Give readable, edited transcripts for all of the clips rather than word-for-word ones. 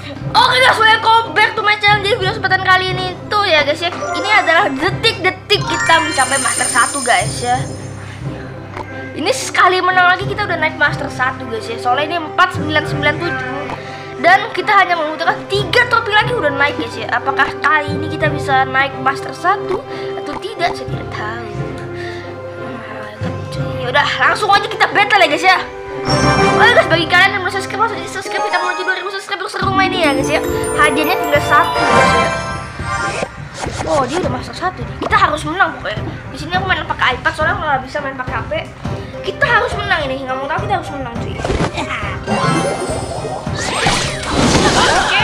Oke guys, welcome back to my channel. Jadi video kesempatan kali ini tuh ya guys ya, ini adalah detik-detik kita mencapai Master 1 guys ya. Ini sekali menang lagi kita udah naik Master 1 guys ya. Soalnya ini 4997 dan kita hanya membutuhkan 3 trofi lagi udah naik guys ya. Apakah kali ini kita bisa naik Master 1 atau tidak, saya tidak tahu. Ya udah, langsung aja kita battle ya guys ya. Oke guys, bagi kalian yang belum subscribe, langsung di subscribe. Kita menuju 2000 subscriber seru rumah ini ya guys ya. Hadiahnya tinggal 1 guys ya. Oh, dia udah Master 1 nih. Kita harus menang pokoknya. Di sini aku main pakai iPad soalnya aku nggak bisa main pakai HP. Kita harus menang ini. Nggak mau tahu, kita harus menang cuy. Oke.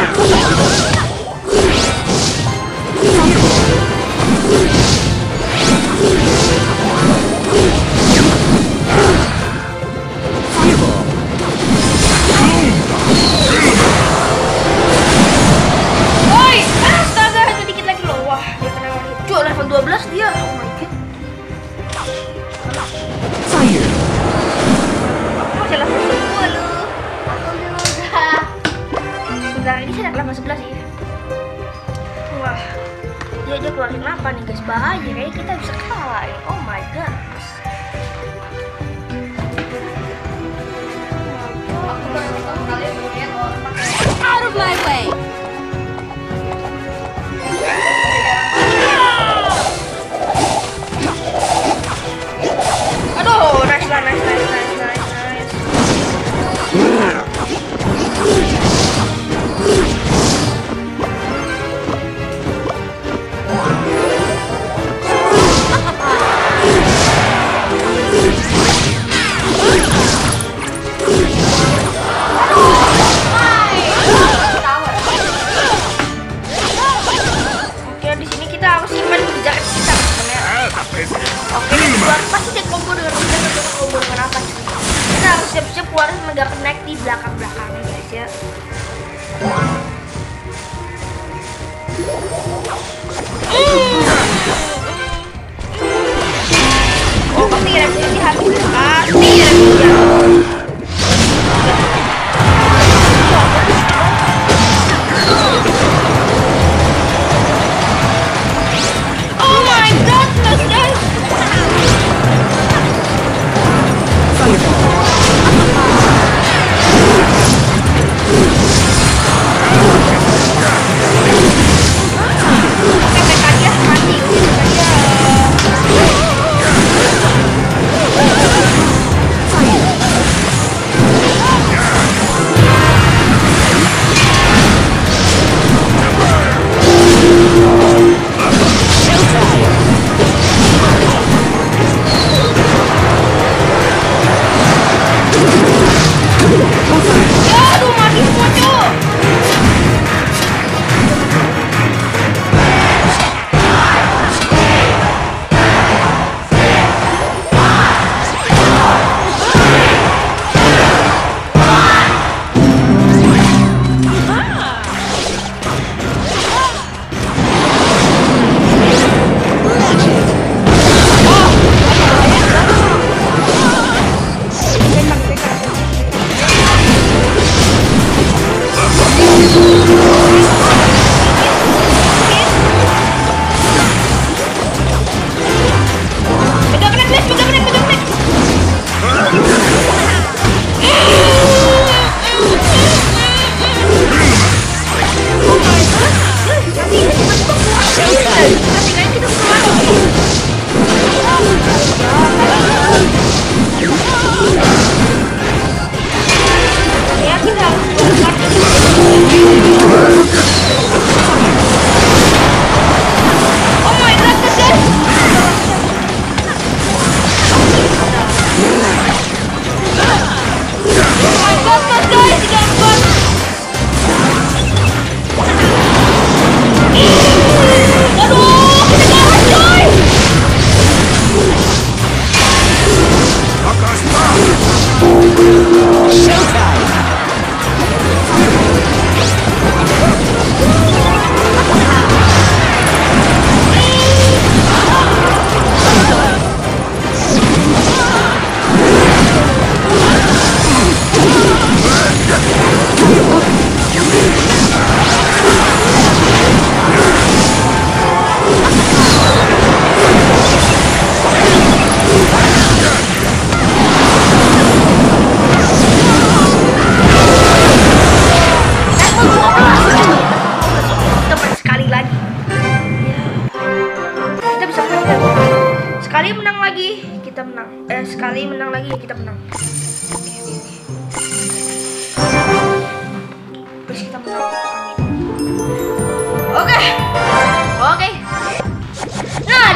Level 12 dia. Oh my god. Fire. Masih level 10. Aku udah. Bentar ini saya level 11 ya. Wah. Dia keluarin apa nih guys? Bahaya, kayaknya kita bisa kalah. Oh my god. Aku baru tahu kalian lihat orang pakai out of my way.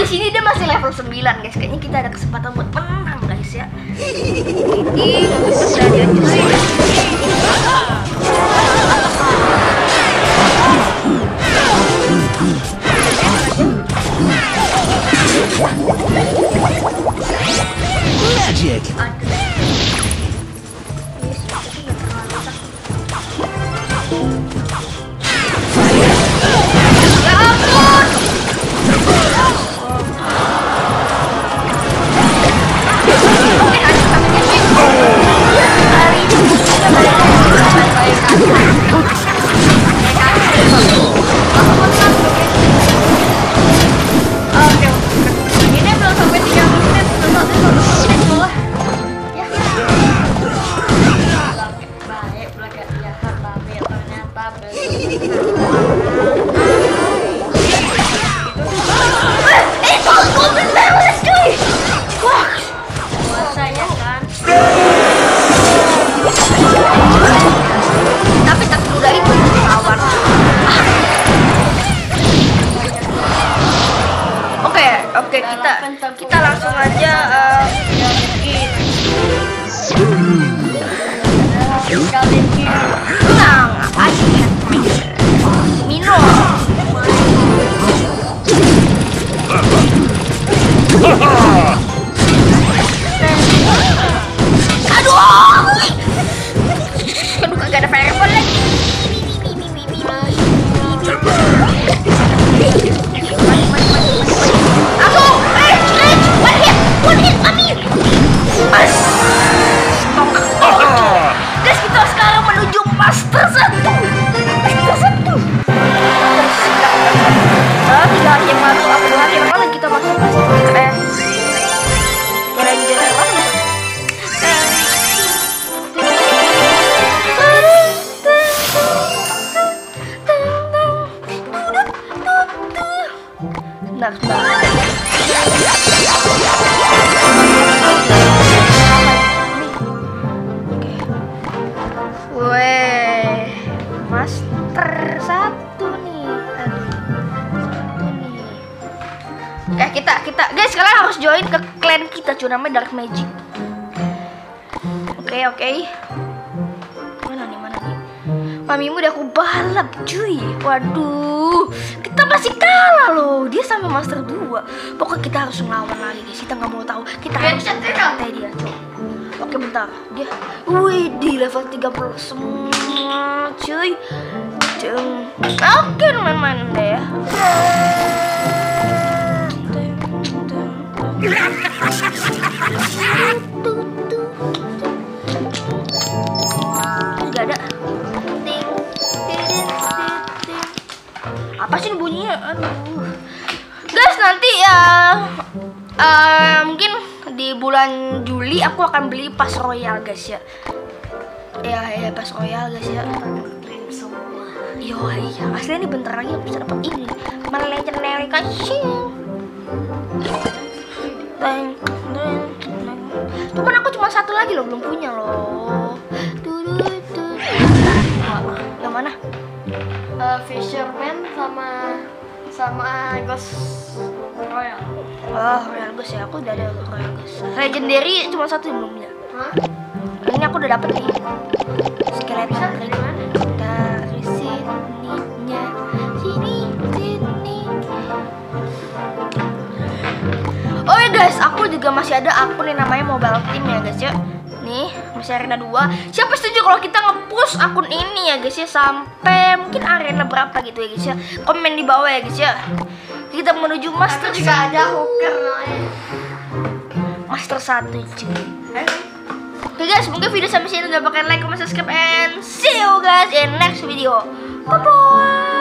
sini dia masih level 9 guys. Kayaknya kita ada kesempatan buat menang guys ya. Ini udah diajuin. Magic. Oke, kita langsung aja tenang aja minum. Aduh kagak ada fireball lagi. Guys, kita sekarang menuju Master 1. Tiga hari yang lalu, aku 2 hari yang lalu kita masuk Master Ranger mana? Weh, Master 1 nih. Kita guys, kalian harus join ke clan kita cuy, namanya Dark Magic. Oke. Mana nih? Mamimu udah aku balap cuy. Waduh, kita masih kalah loh. Dia sampai Master 2. Pokoknya kita harus ngelawan lagi guys. Kita nggak mau tahu. Kita harus santai dia cuy. Oke bentar, dia di level 30 semua cuy. Oke, main-main deh ya. Gak ada. Apa sih bunyinya? Aduh. Guys, nanti ya mungkin di bulan Juli aku akan beli pas royal guys ya. Ya pas royal guys ya. Iya, aslinya nih bentar lagi aku bisa dapat ini. Legendary kasih. Cuman aku cuma 1 lagi loh, belum punya loh. Yang mana? Fisherman sama Ghost Royal. Oh, Royal Ghost ya, aku udah ada Royal Ghost. Legendary cuma 1 yang belum punya. Hah? Ini aku udah dapet nih. Skeleton dari mana? Dari sininya. Sini. Oh ya guys, aku juga masih ada akun yang namanya Mobile Team ya guys ya. Nih, masih arena 2. Siapa setuju kalau kita nge-push akun ini ya guys ya sampai mungkin arena berapa gitu ya guys ya. Komen di bawah ya guys ya. Kita menuju Master juga 1. ada hooker namanya. Master 1 cuy. Oke guys, mungkin video sampai sini. Jangan lupa like, comment, subscribe, and see you guys in next video. Bye bye.